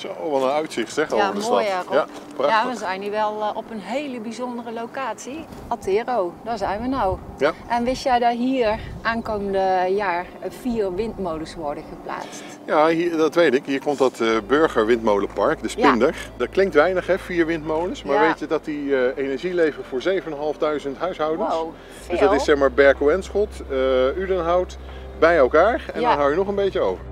Zo, wat een uitzicht zeg, Ja, over de mooi stad. hè, Rob? Ja, prachtig. Ja, we zijn hier wel op een hele bijzondere locatie. Altero, daar zijn we nou. Ja. En wist jij dat hier aankomende jaar 4 windmolens worden geplaatst? Ja, hier, dat weet ik. Hier komt dat Burger Windmolenpark, de Spinder. Dat klinkt weinig, hè, 4 windmolens. Maar Ja. weet je dat die energie leveren voor 7.500 huishoudens? Wow, veel. Dus dat is zeg maar Berkel en Schot, Udenhout bij elkaar. En Ja. dan hou je nog een beetje over.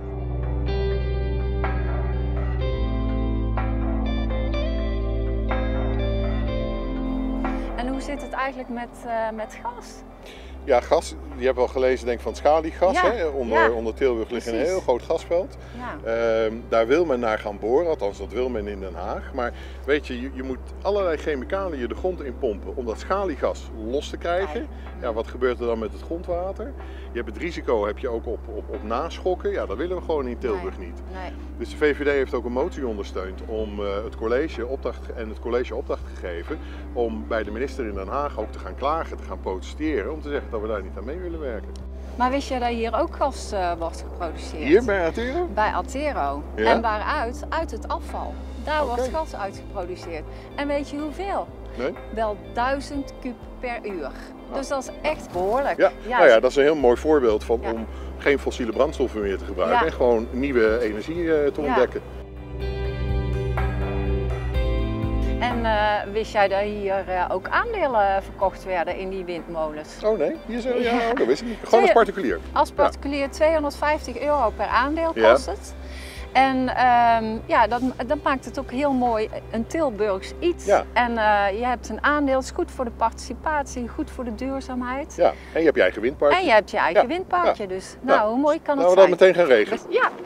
En hoe zit het eigenlijk met gas? Ja, gas. Je hebt wel gelezen denk ik, van het schaliegas. Ja, Hè? ja, Onder Tilburg ligt een precies. heel groot gasveld. Ja. Daar wil men naar gaan boren, althans dat wil men in Den Haag. Maar weet je, je moet allerlei chemicaliën de grond in pompen om dat schaliegas los te krijgen. Ja, wat gebeurt er dan met het grondwater? Je hebt het risico heb je ook op naschokken. Ja, dat willen we gewoon in Tilburg niet. Nee. Dus de VVD heeft ook een motie ondersteund om het college opdracht gegeven om bij de minister in Den Haag ook te gaan klagen, te gaan protesteren, om te zeggen dat we daar niet aan mee willen werken. Maar wist jij dat hier ook gas wordt geproduceerd? Hier bij Altero? Bij Altero. Ja? En waaruit? Uit het afval. Daar Oké. wordt gas uitgeproduceerd. En weet je hoeveel? Nee? Wel 1000 kub per uur. Dus dat is echt behoorlijk. Ja, Ja, nou ja, dat is een heel mooi voorbeeld van Ja. om geen fossiele brandstoffen meer te gebruiken Ja. en gewoon nieuwe energie te Ja. ontdekken. En wist jij dat hier ook aandelen verkocht werden in die windmolens? Oh nee, hier zo, ja, Ja. oh, dat wist ik niet. Gewoon als particulier. Als particulier 250 euro per aandeel Ja. kost het. En ja, dat maakt het ook heel mooi een Tilburgs iets. Ja. En je hebt een aandeel, het is goed voor de participatie, goed voor de duurzaamheid. Ja, en je hebt je eigen windpark. En je hebt je eigen Ja. windparkje, Ja. dus nou, hoe mooi kan het Laten we dat zijn? meteen gaan regelen. Ja.